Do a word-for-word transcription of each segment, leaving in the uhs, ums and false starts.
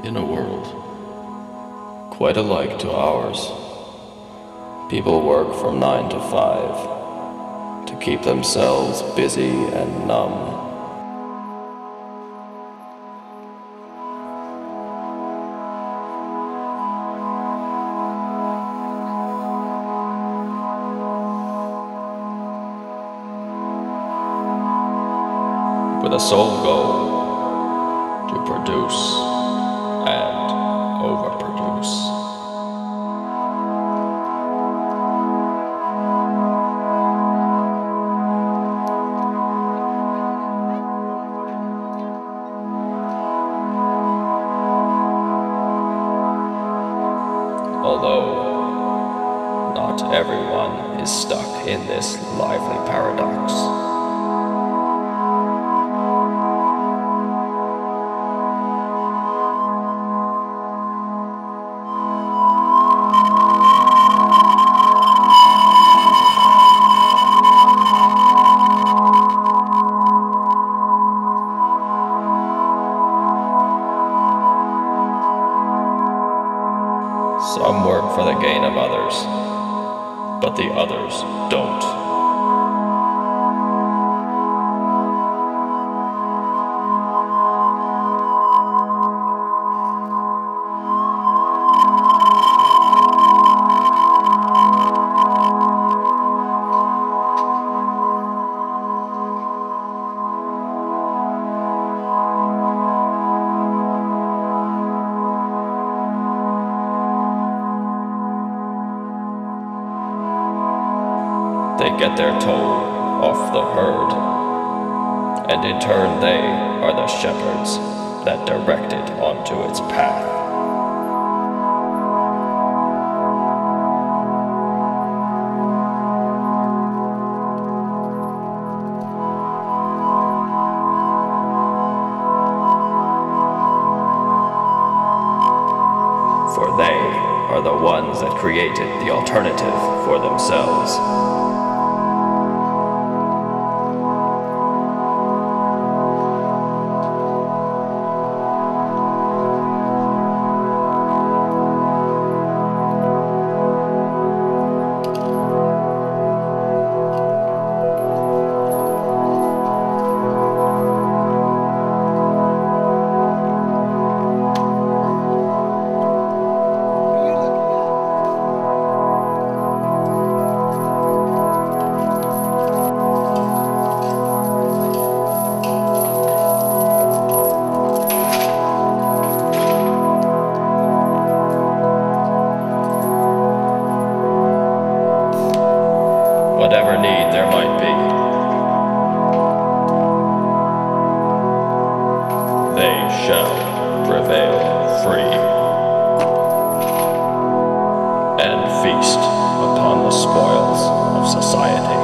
In a world quite alike to ours, people work from nine to five to keep themselves busy and numb. With a sole goal to produce and overproduce. Although not everyone is stuck in this lively paradox. Some work for the gain of others, but the others don't. They get their toll off the herd, and in turn they are the shepherds that direct it onto its path. For they are the ones that created the alternative for themselves. Whatever need there might be, they shall prevail free and feast upon the spoils of society.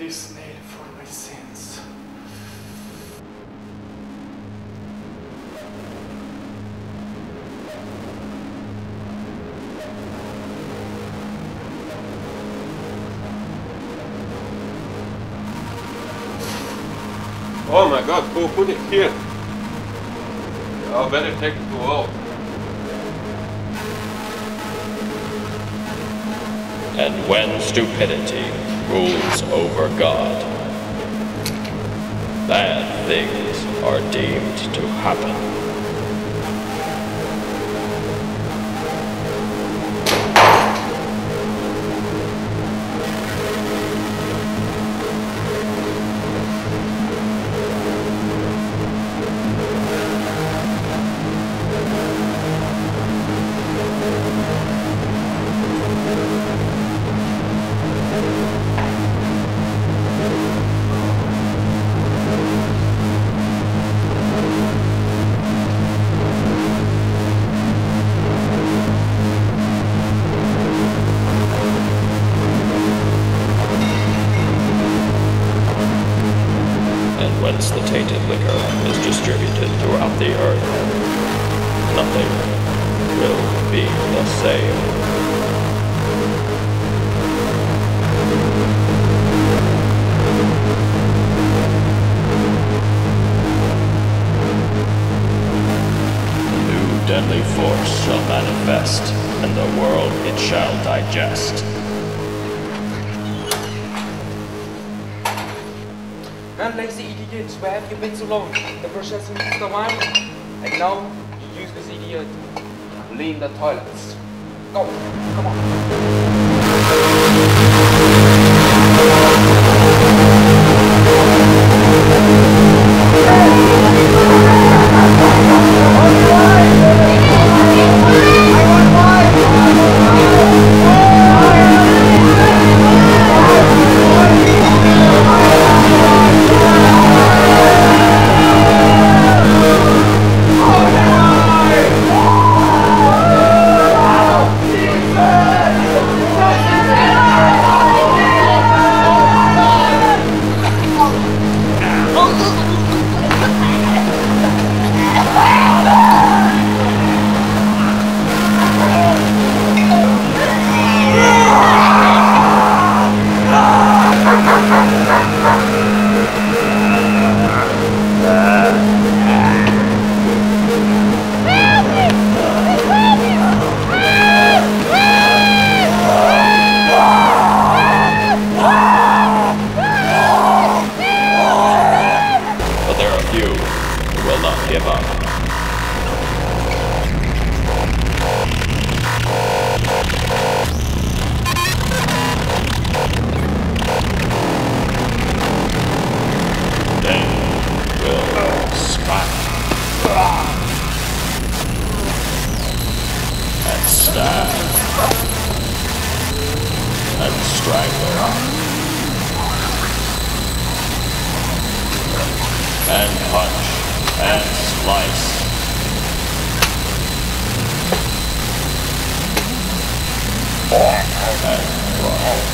this nail for my sins. Oh my god, who put it here? I better take it to all. And when stupidity rules over God, bad things are deemed to happen. Whence the tainted liquor is distributed throughout the earth, nothing will be the same. New deadly force shall manifest, and the world it shall digest. And lazy idiot, where have you been so long? The processing took a while, and now you use this idiot to clean the toilets. Go, come on. Give up. They will smite and stab and strangle and punch and slice and crawl.